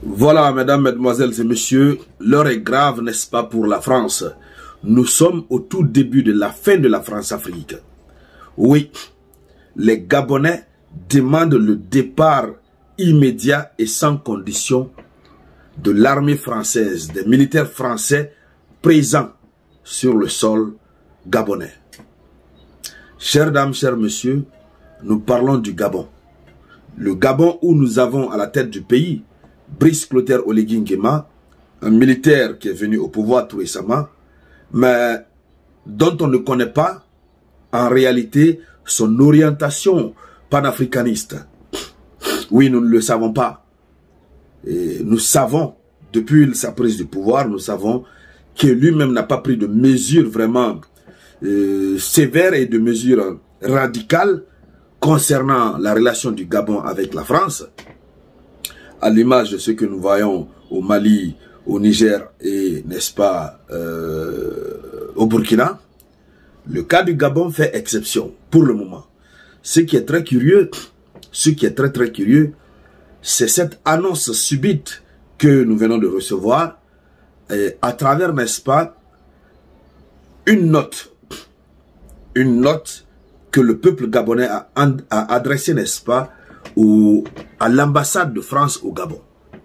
Voilà, mesdames, mesdemoiselles et messieurs, l'heure est grave, n'est-ce pas, pour la France. Nous sommes au tout début de la fin de la France-Afrique. Oui, les Gabonais demandent le départ immédiat et sans condition de l'armée française, des militaires français présents sur le sol gabonais. Chères dames, chers messieurs, nous parlons du Gabon. Le Gabon où nous avons à la tête du pays Brice Clotaire Oligui Nguema, un militaire qui est venu au pouvoir tout récemment, mais dont on ne connaît pas en réalité son orientation panafricaniste. Oui, nous ne le savons pas. Et nous savons, depuis sa prise du pouvoir, nous savons que lui-même n'a pas pris de mesures vraiment sévères et de mesures radicales concernant la relation du Gabon avec la France, à l'image de ce que nous voyons au Mali, au Niger et, n'est-ce pas, au Burkina. Le cas du Gabon fait exception pour le moment. Ce qui est très curieux, très curieux, c'est cette annonce subite que nous venons de recevoir à travers, n'est-ce pas, une note que le peuple gabonais a adressée, n'est-ce pas, à l'ambassade de France au Gabon.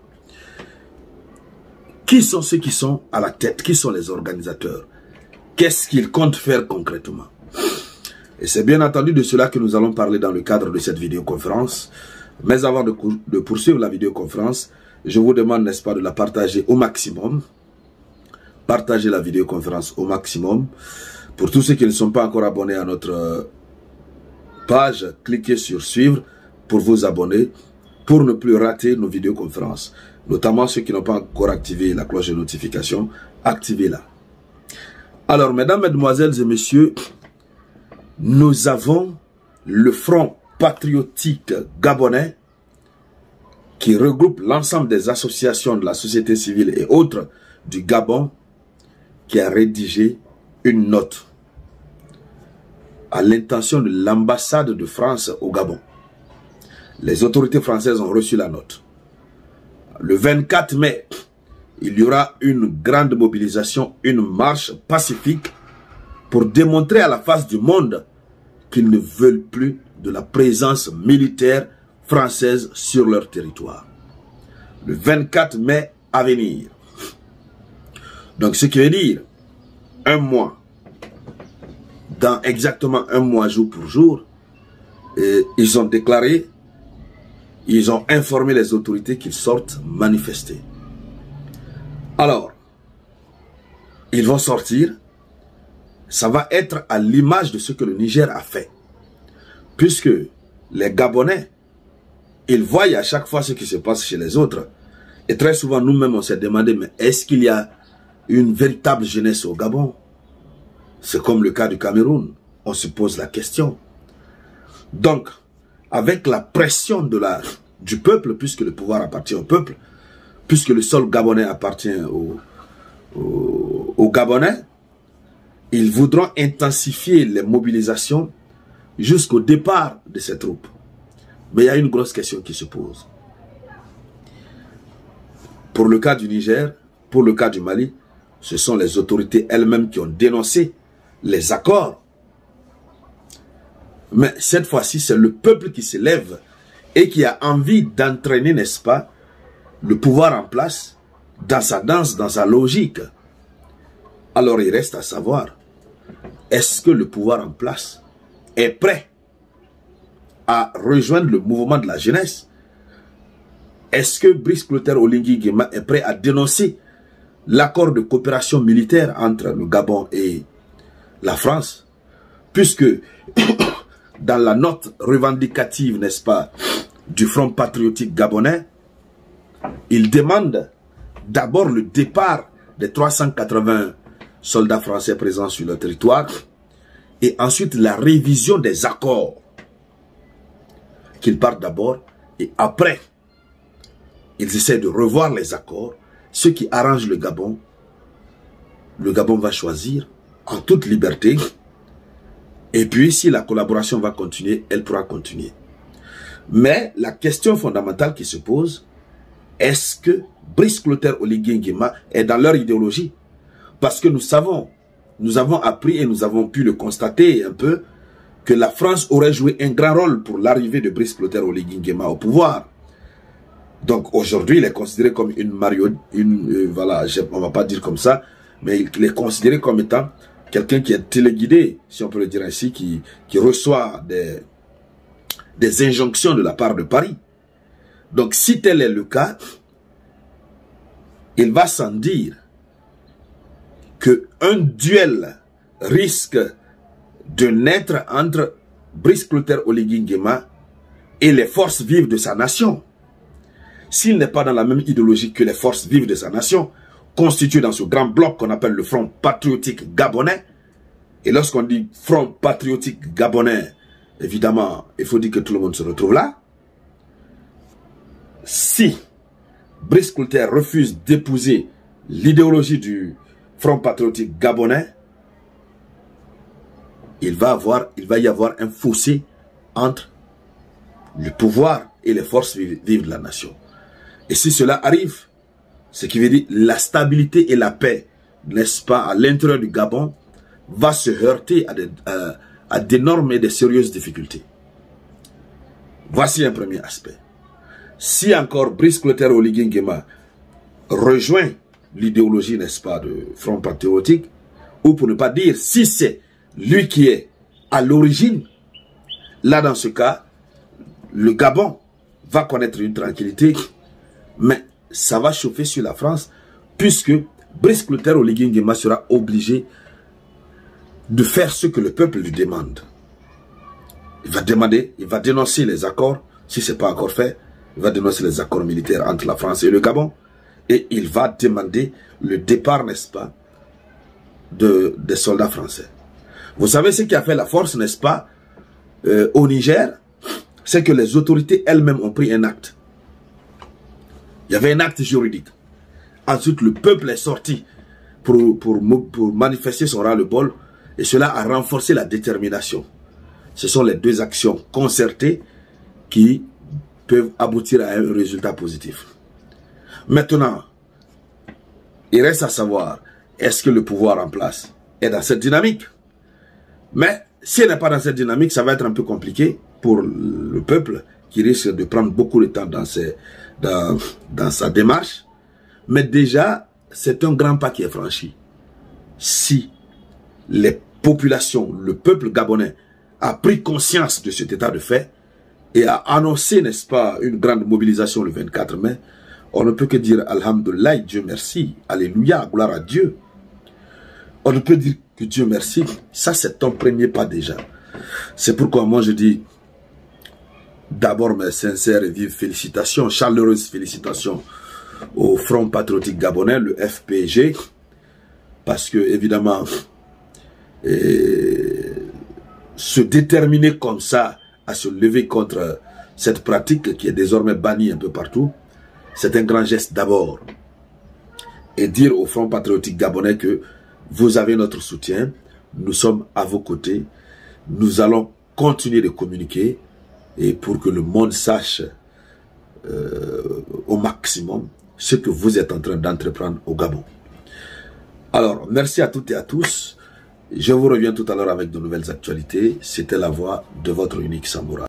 Qui sont ceux qui sont à la tête? Qui sont les organisateurs? Qu'est-ce qu'ils comptent faire concrètement? Et c'est bien entendu de cela que nous allons parler dans le cadre de cette vidéoconférence. Mais avant de poursuivre la vidéoconférence, je vous demande, n'est-ce pas, de la partager au maximum. Partagez la vidéoconférence au maximum. Pour tous ceux qui ne sont pas encore abonnés à notre page, cliquez sur suivre pour vous abonner, pour ne plus rater nos vidéoconférences. Notamment ceux qui n'ont pas encore activé la cloche de notification, activez-la. Alors, mesdames, mesdemoiselles et messieurs, nous avons le Front patriotique gabonais qui regroupe l'ensemble des associations de la société civile et autres du Gabon, qui a rédigé une note à l'intention de l'ambassade de France au Gabon. Les autorités françaises ont reçu la note. Le 24 mai, il y aura une grande mobilisation, une marche pacifique pour démontrer à la face du monde qu'ils ne veulent plus de la présence militaire française sur leur territoire. Le 24 mai à venir. Donc ce qui veut dire, un mois, dans exactement un mois jour pour jour, ils ont déclaré, ils ont informé les autorités qu'ils sortent manifester. Alors, ils vont sortir, ça va être à l'image de ce que le Niger a fait. Puisque les Gabonais, ils voient à chaque fois ce qui se passe chez les autres. Et très souvent, nous-mêmes, on s'est demandé, mais est-ce qu'il y a une véritable jeunesse au Gabon? C'est comme le cas du Cameroun. On se pose la question. Donc, avec la pression du peuple, puisque le pouvoir appartient au peuple, puisque le sol gabonais appartient aux Gabonais, ils voudront intensifier les mobilisations jusqu'au départ de ces troupes. Mais il y a une grosse question qui se pose. Pour le cas du Niger, pour le cas du Mali, ce sont les autorités elles-mêmes qui ont dénoncé les accords. Mais cette fois-ci, c'est le peuple qui se lève et qui a envie d'entraîner, n'est-ce pas, le pouvoir en place dans sa danse, dans sa logique. Alors il reste à savoir, est-ce que le pouvoir en place est prêt à rejoindre le mouvement de la jeunesse? Est-ce que Brice Clotaire Oligui Nguema est prêt à dénoncer l'accord de coopération militaire entre le Gabon et la France? Puisque dans la note revendicative, n'est-ce pas, du Front patriotique gabonais, il demande d'abord le départ des 380 soldats français présents sur le territoire et ensuite la révision des accords. Qu'ils partent d'abord et après, ils essaient de revoir les accords, ce qui arrange le Gabon. Le Gabon va choisir en toute liberté. Et puis, si la collaboration va continuer, elle pourra continuer. Mais la question fondamentale qui se pose, Est-ce que Brice Clotaire Oligui Nguema est dans leur idéologie? Parce que nous avons appris et nous avons pu le constater un peu, que la France aurait joué un grand rôle pour l'arrivée de Brice Clotaire Oligui Nguema au pouvoir. Donc aujourd'hui, il est considéré comme une marionnette, voilà, on va pas dire comme ça, mais il est considéré comme étant quelqu'un qui est téléguidé, si on peut le dire ainsi, qui reçoit des injonctions de la part de Paris. Donc si tel est le cas, il va sans dire qu'un duel risque de naître entre Brice Clotaire Oligui Nguema et les forces vives de sa nation. S'il n'est pas dans la même idéologie que les forces vives de sa nation, constituées dans ce grand bloc qu'on appelle le Front Patriotique Gabonais, et lorsqu'on dit Front Patriotique Gabonais, évidemment, il faut dire que tout le monde se retrouve là. Si Brice Clotaire refuse d'épouser l'idéologie du Front Patriotique Gabonais, il va y avoir un fossé entre le pouvoir et les forces vives de la nation. Et si cela arrive, ce qui veut dire la stabilité et la paix, n'est-ce pas, à l'intérieur du Gabon, va se heurter à d'énormes et de sérieuses difficultés. Voici un premier aspect. Si encore Brice Clotaire Oligui Nguema rejoint l'idéologie, n'est-ce pas, de Front Patriotique, ou pour ne pas dire, si c'est lui qui est à l'origine, là dans ce cas, le Gabon va connaître une tranquillité, mais ça va chauffer sur la France, puisque Brice Clotaire Oligui Nguema sera obligé de faire ce que le peuple lui demande. Il va dénoncer les accords, si ce n'est pas encore fait, il va dénoncer les accords militaires entre la France et le Gabon, et il va demander le départ, n'est-ce pas, des soldats français. Vous savez ce qui a fait la force, n'est-ce pas, au Niger, c'est que les autorités elles-mêmes ont pris un acte. Il y avait un acte juridique. Ensuite, le peuple est sorti pour manifester son ras-le-bol, et cela a renforcé la détermination. Ce sont les deux actions concertées qui peuvent aboutir à un résultat positif. Maintenant, il reste à savoir, est-ce que le pouvoir en place est dans cette dynamique? Mais si elle n'est pas dans cette dynamique, ça va être un peu compliqué pour le peuple qui risque de prendre beaucoup de temps dans sa démarche. Mais déjà, c'est un grand pas qui est franchi. Si les populations, le peuple gabonais a pris conscience de cet état de fait et a annoncé, n'est-ce pas, une grande mobilisation le 24 mai, on ne peut que dire Alhamdulillah, Dieu merci, Alléluia, gloire à Dieu. On ne peut dire que Dieu merci. Ça, c'est un premier pas déjà. C'est pourquoi moi je dis d'abord mes sincères et vives félicitations, chaleureuses félicitations au Front Patriotique Gabonais, le FPG, parce que évidemment, se déterminer comme ça à se lever contre cette pratique qui est désormais bannie un peu partout, c'est un grand geste d'abord. Et dire au Front Patriotique Gabonais que vous avez notre soutien, nous sommes à vos côtés, nous allons continuer de communiquer et pour que le monde sache au maximum ce que vous êtes en train d'entreprendre au Gabon. Alors, merci à toutes et à tous. Je vous reviens tout à l'heure avec de nouvelles actualités. C'était la voix de votre unique Samboura.